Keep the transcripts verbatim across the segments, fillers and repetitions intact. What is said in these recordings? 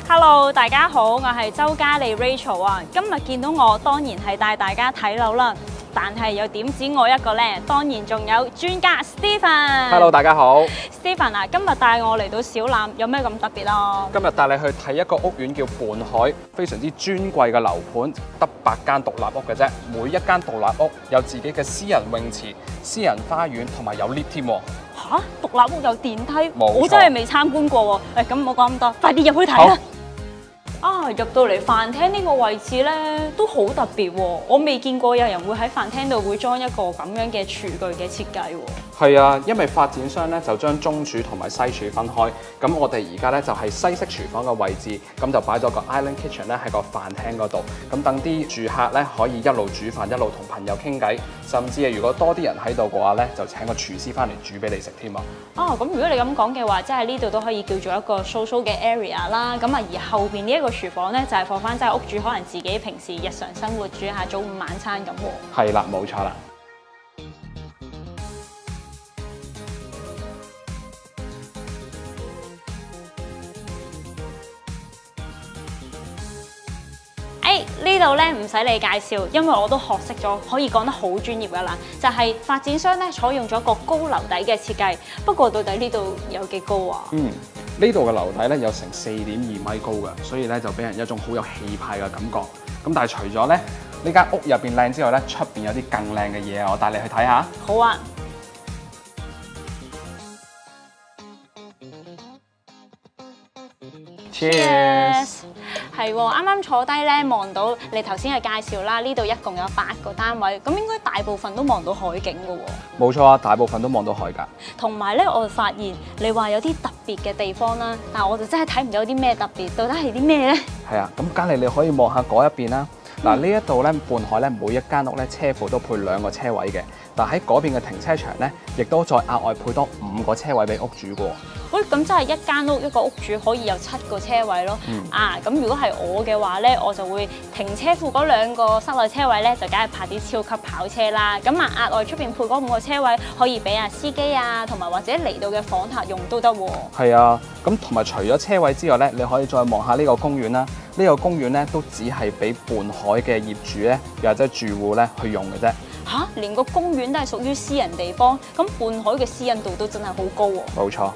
Hello， 大家好，我係周嘉莉 Rachel 啊。今日見到我，當然係帶大家睇樓啦。但係又點止我一個呢？當然仲有專家 Stephen。 Hello， 大家好。 Stephen 啊，今日帶我嚟到小欖，有咩咁特別啊？ 今日帶你去睇一個屋苑叫灵海，非常之尊貴嘅樓盤，得八間獨立屋嘅啫。每一間獨立屋有自己嘅私人泳池、私人花園同埋有 lift 添。 嚇！獨立屋有電梯， 冇錯， 我真係未參觀過喎。誒，咁唔好講咁多，快啲入去睇啦！啊，入到嚟飯廳呢個位置咧，都好特別喎！我未見過有人會喺飯廳度會裝一個咁樣嘅廚具嘅設計喎。 係啊，因為發展商咧就將中廚同埋西廚分開，咁我哋而家咧就係西式廚房嘅位置，咁就擺咗個 Island Kitchen 咧喺個飯廳嗰度，咁等啲住客咧可以一路煮飯一路同朋友傾偈，甚至係如果多啲人喺度嘅話咧，就請個廚師翻嚟煮俾你食添啊！ 啊，咁如果你咁講嘅話，即係呢度都可以叫做一個 social 嘅 area 啦。咁啊，而後邊呢一個廚房咧就係放翻即係屋主可能自己平時日常生活煮下早午晚餐咁喎。 係啦，冇錯啦。 誒，呢度咧唔使你介紹，因為我都學識咗，可以講得好專業噶啦。就係發展商咧採用咗一個高樓底嘅設計。不過到底呢度有幾高啊？ 嗯，呢度嘅樓底咧有成四點二米高嘅，所以咧就俾人一種好有氣派嘅感覺。咁但係除咗咧呢間屋入邊靚之外咧，出邊有啲更靚嘅嘢，我帶你去睇下。 好啊。 Cheers！ 係喎，啱啱坐低咧望到你頭先嘅介紹啦，呢度一共有八個單位，咁應該大部分都望到海景㗎喎。 冇錯啊，大部分都望到海㗎。同埋咧，我就發現你話有啲特別嘅地方啦，但係我就真係睇唔到啲咩特別，到底係啲咩咧？係啊，咁嘉莉你可以望下嗰一邊啦。嗱、嗯，呢一度咧灵海咧每一間屋咧車庫都配兩個車位嘅，但喺嗰邊嘅停車場咧，亦都再額外配多五個車位俾屋主㗎。 喂，咁真係一間屋一個屋主可以有七個車位咯。嗯、啊，咁如果係我嘅話咧，我就會停車庫嗰兩個室內車位咧，就梗係泊啲超級跑車啦。咁啊，額外出邊配嗰五個車位，可以俾啊司機啊，同埋或者嚟到嘅訪客用都得喎。係啊， 咁同埋除咗車位之外咧，你可以再望下呢個公園啦。呢、呢個公園咧都只係俾灵海嘅業主咧，又或者住戶咧去用嘅啫。 吓，連個公園都係屬於私人地方，咁灵海嘅私隱度都真係好高喎。 冇錯。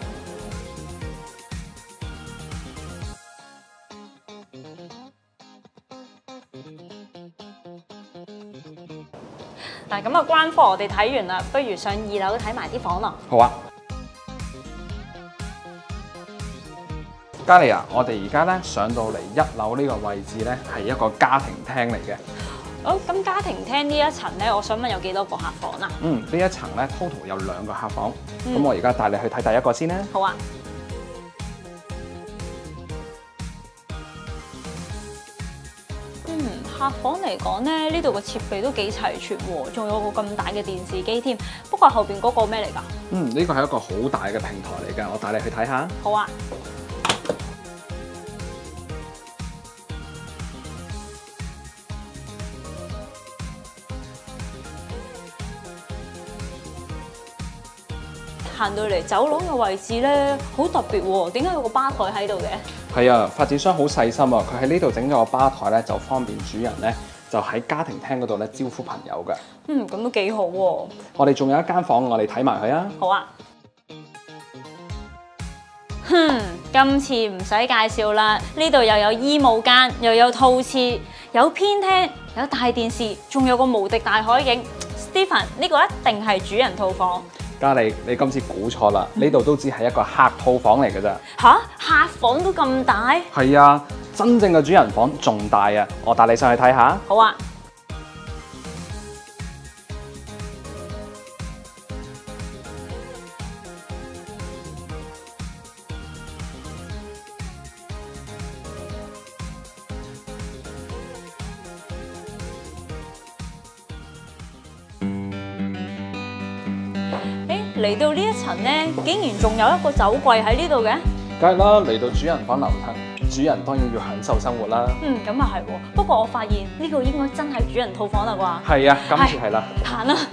嗱，咁啊，關科我哋睇完啦，不如上二樓睇埋啲房咯。 好啊，嘉莉啊，我哋而家咧上到嚟一樓呢個位置咧，係一個家庭廳嚟嘅。 好，咁家庭廳呢一層咧，我想問有幾多個客房啊？ 嗯，呢一層咧 total 有兩個客房。咁、嗯、我而家帶你去睇第一個先啦。 好啊。客房嚟講咧，呢度嘅設備都幾齊全喎，仲有個咁大嘅電視機添。不過後邊嗰個咩嚟㗎？嗯， 呢個係一個好大嘅平台嚟㗎，我帶你去睇下。 好啊。行到嚟走廊嘅位置咧，好特別喎。點解有個吧台喺度嘅？ 係啊，發展商好細心啊！佢喺呢度整咗個吧台咧，就方便主人咧，就喺家庭廳嗰度咧招呼朋友嘅。 嗯，咁都幾好喎。 我哋仲有一間房，我哋睇埋佢啊。 好啊。哼，今次唔使介紹啦，呢度又有衣帽間，又有套廁，有偏廳，有大電視，仲有個無敵大海景。Stephen，呢個一定係主人套房。 嘉莉，你今次估錯啦，呢度都只係一個客套房嚟㗎咋。 吓？客房都咁大？ 係啊，真正嘅主人房仲大啊！我帶你上去睇下。 好啊。嚟到呢一層咧，竟然仲有一個酒櫃喺呢度嘅。 梗係啦，嚟到主人房樓層，主人當然要享受生活啦。 嗯，咁啊係喎。不過我發現呢個應該真係主人套房啦啩。 係啊，今次係啦。 行啦。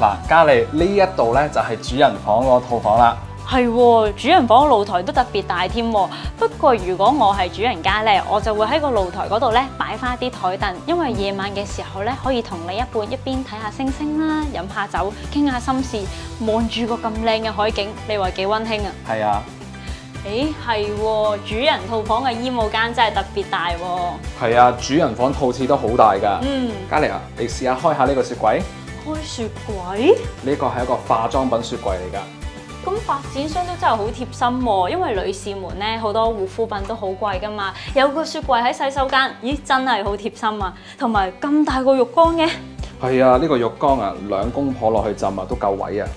嗱，嘉莉呢一度咧就係主人房個套房啦。 係喎，主人房個露台都特別大添喎。不過如果我係主人家咧，我就會喺個露台嗰度咧擺翻啲台凳，因為夜晚嘅時候咧可以同另一半一邊睇下星星啦，飲下酒，傾下心事，望住個咁靚嘅海景，你話幾溫馨啊？ 係啊。 誒係喎，主人套房嘅衣帽間真係特別大喎。 係啊，主人房套廁都好大㗎。 嗯， 嘉莉啊，你試下開下呢個雪櫃。 開雪櫃？ 呢個係一個化妝品雪櫃嚟㗎。 咁發展商都真係好貼心喎，因為女士們咧好多護膚品都好貴㗎嘛，有個雪櫃喺洗手間，咦真係好貼心啊！同埋咁大個浴缸嘅。 係啊，呢個浴缸啊，兩公婆落去浸啊都夠位啊！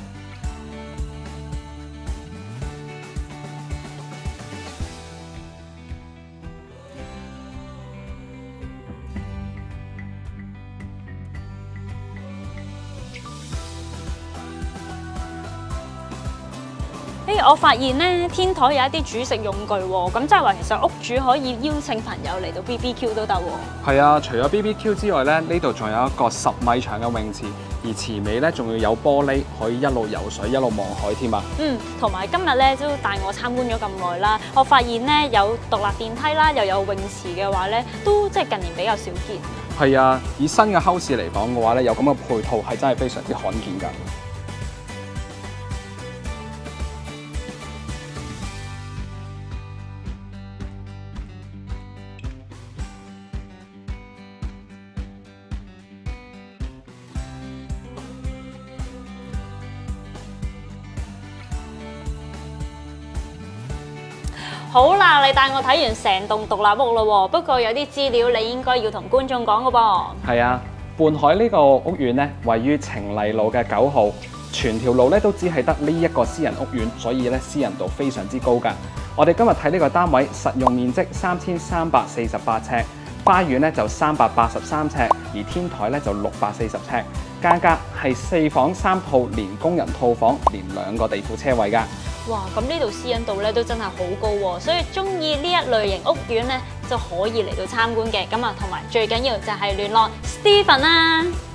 誒，我發現咧天台有一啲煮食用具喎，咁即係話其實屋主可以邀請朋友嚟到 B B Q 都得喎。係啊，除咗 B B Q 之外咧，呢度仲有一個十米長嘅泳池，而池尾咧仲要有玻璃，可以一路游水一路望海添啊。嗯， 同埋今日咧都帶我參觀咗咁耐啦，我發現咧有獨立電梯啦，又有泳池嘅話咧，都即係近年比較少見。 係啊，以新嘅 house 嚟講嘅話咧，有咁嘅配套係真係非常之罕見㗎。 好啦，你帶我睇完成棟獨立屋咯喎，不過有啲資料你應該要同觀眾講嘅噃。 係啊，半海呢個屋苑咧，位於晴麗路嘅九號，全條路咧都只係得呢一個私人屋苑，所以咧私人度非常之高㗎。我哋今日睇呢個單位，實用面積三千三百四十八尺，花園咧就三百八十三尺，而天台咧就六百四十尺，間隔係四房三套，連工人套房，連兩個地庫車位㗎。 哇！咁呢度私隱度咧都真係好高喎，所以中意呢一類型屋苑咧就可以嚟到參觀嘅。咁啊，同埋最緊要就係聯絡 Steven 啦。